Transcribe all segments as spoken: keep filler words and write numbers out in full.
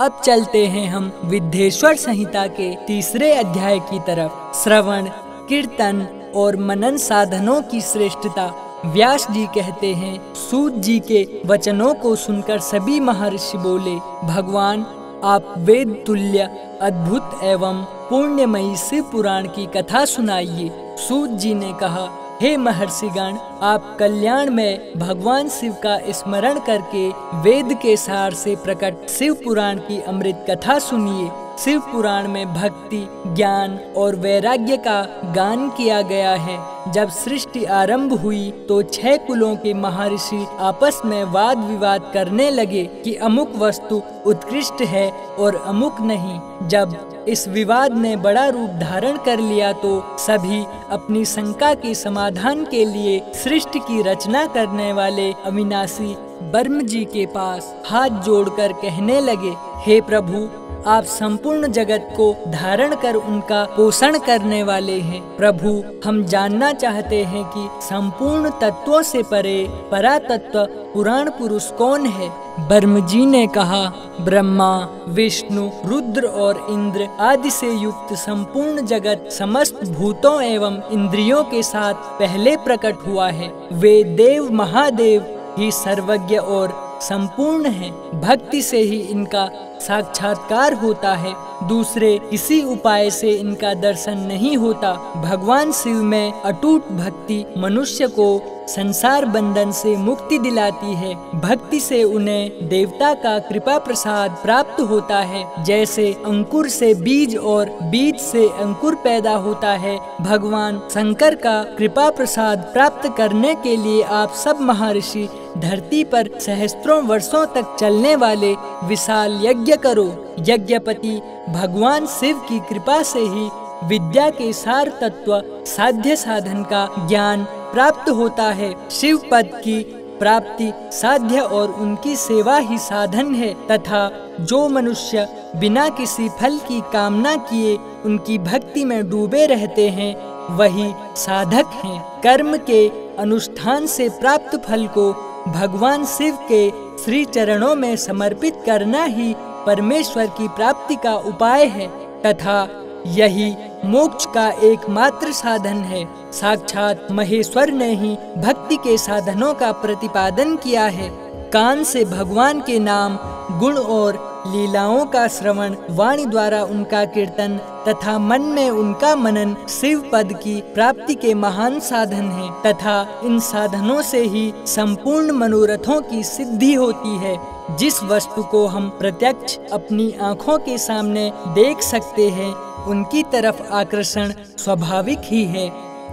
अब चलते हैं हम विद्येश्वर संहिता के तीसरे अध्याय की तरफ। श्रवण, कीर्तन और मनन साधनों की श्रेष्ठता। व्यास जी कहते हैं, सूत जी के वचनों को सुनकर सभी महर्षि बोले, भगवान आप वेद तुल्य अद्भुत एवं पुण्यमयी शिव पुराण की कथा सुनाइए। सूत जी ने कहा, हे महर्षिगण, आप कल्याण में भगवान शिव का स्मरण करके वेद के सार से प्रकट शिव पुराण की अमृत कथा सुनिए। शिव पुराण में भक्ति, ज्ञान और वैराग्य का गान किया गया है। जब सृष्टि आरंभ हुई तो छह कुलों के महर्षि आपस में वाद विवाद करने लगे कि अमुक वस्तु उत्कृष्ट है और अमुक नहीं। जब इस विवाद ने बड़ा रूप धारण कर लिया तो सभी अपनी शंका के समाधान के लिए सृष्टि की रचना करने वाले अविनाशी ब्रह्म जी के पास हाथ जोड़कर कहने लगे, हे प्रभु, आप संपूर्ण जगत को धारण कर उनका पोषण करने वाले हैं। प्रभु, हम जानना चाहते हैं कि संपूर्ण तत्वों से परे परातत्व पुराण पुरुष कौन है। ब्रह्म जी ने कहा, ब्रह्मा, विष्णु, रुद्र और इंद्र आदि से युक्त संपूर्ण जगत समस्त भूतों एवं इंद्रियों के साथ पहले प्रकट हुआ है। वे देव महादेव ही सर्वज्ञ और संपूर्ण है। भक्ति से ही इनका साक्षात्कार होता है, दूसरे किसी उपाय से इनका दर्शन नहीं होता। भगवान शिव में अटूट भक्ति मनुष्य को संसार बंधन से मुक्ति दिलाती है। भक्ति से उन्हें देवता का कृपा प्रसाद प्राप्त होता है। जैसे अंकुर से बीज और बीज से अंकुर पैदा होता है, भगवान शंकर का कृपा प्रसाद प्राप्त करने के लिए आप सब महर्षि धरती पर सहस्त्रों वर्षों तक चलने वाले विशाल यज्ञ करो। यज्ञपति भगवान शिव की कृपा से ही विद्या के सार तत्व साध्य साधन का ज्ञान प्राप्त होता है। शिव पद की प्राप्ति साध्य और उनकी सेवा ही साधन है, तथा जो मनुष्य बिना किसी फल की कामना किए उनकी भक्ति में डूबे रहते हैं, वही साधक हैं। कर्म के अनुष्ठान से प्राप्त फल को भगवान शिव के श्री चरणों में समर्पित करना ही परमेश्वर की प्राप्ति का उपाय है, तथा यही मोक्ष का एकमात्र साधन है। साक्षात महेश्वर ने ही भक्ति के साधनों का प्रतिपादन किया है। कान से भगवान के नाम, गुण और लीलाओं का श्रवण, वाणी द्वारा उनका कीर्तन तथा मन में उनका मनन शिव पद की प्राप्ति के महान साधन हैं, तथा इन साधनों से ही संपूर्ण मनोरथों की सिद्धि होती है। जिस वस्तु को हम प्रत्यक्ष अपनी आँखों के सामने देख सकते हैं, उनकी तरफ आकर्षण स्वाभाविक ही है,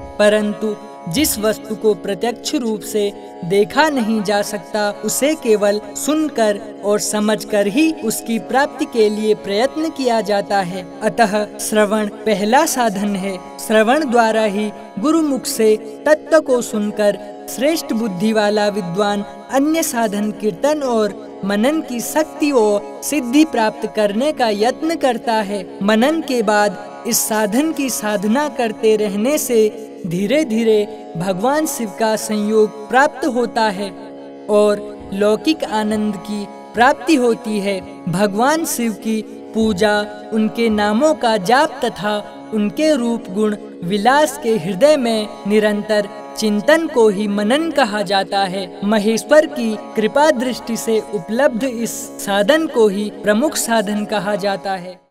परंतु जिस वस्तु को प्रत्यक्ष रूप से देखा नहीं जा सकता, उसे केवल सुनकर और समझकर ही उसकी प्राप्ति के लिए प्रयत्न किया जाता है। अतः श्रवण पहला साधन है। श्रवण द्वारा ही गुरुमुख से तत्व को सुनकर श्रेष्ठ बुद्धि वाला विद्वान अन्य साधन कीर्तन और मनन की शक्ति और सिद्धि प्राप्त करने का यत्न करता है। मनन के बाद इस साधन की साधना करते रहने से धीरे धीरे भगवान शिव का संयोग प्राप्त होता है और लौकिक आनंद की प्राप्ति होती है। भगवान शिव की पूजा, उनके नामों का जाप तथा उनके रूप गुण विलास के हृदय में निरंतर चिंतन को ही मनन कहा जाता है। महेश्वर की कृपा दृष्टि से उपलब्ध इस साधन को ही प्रमुख साधन कहा जाता है।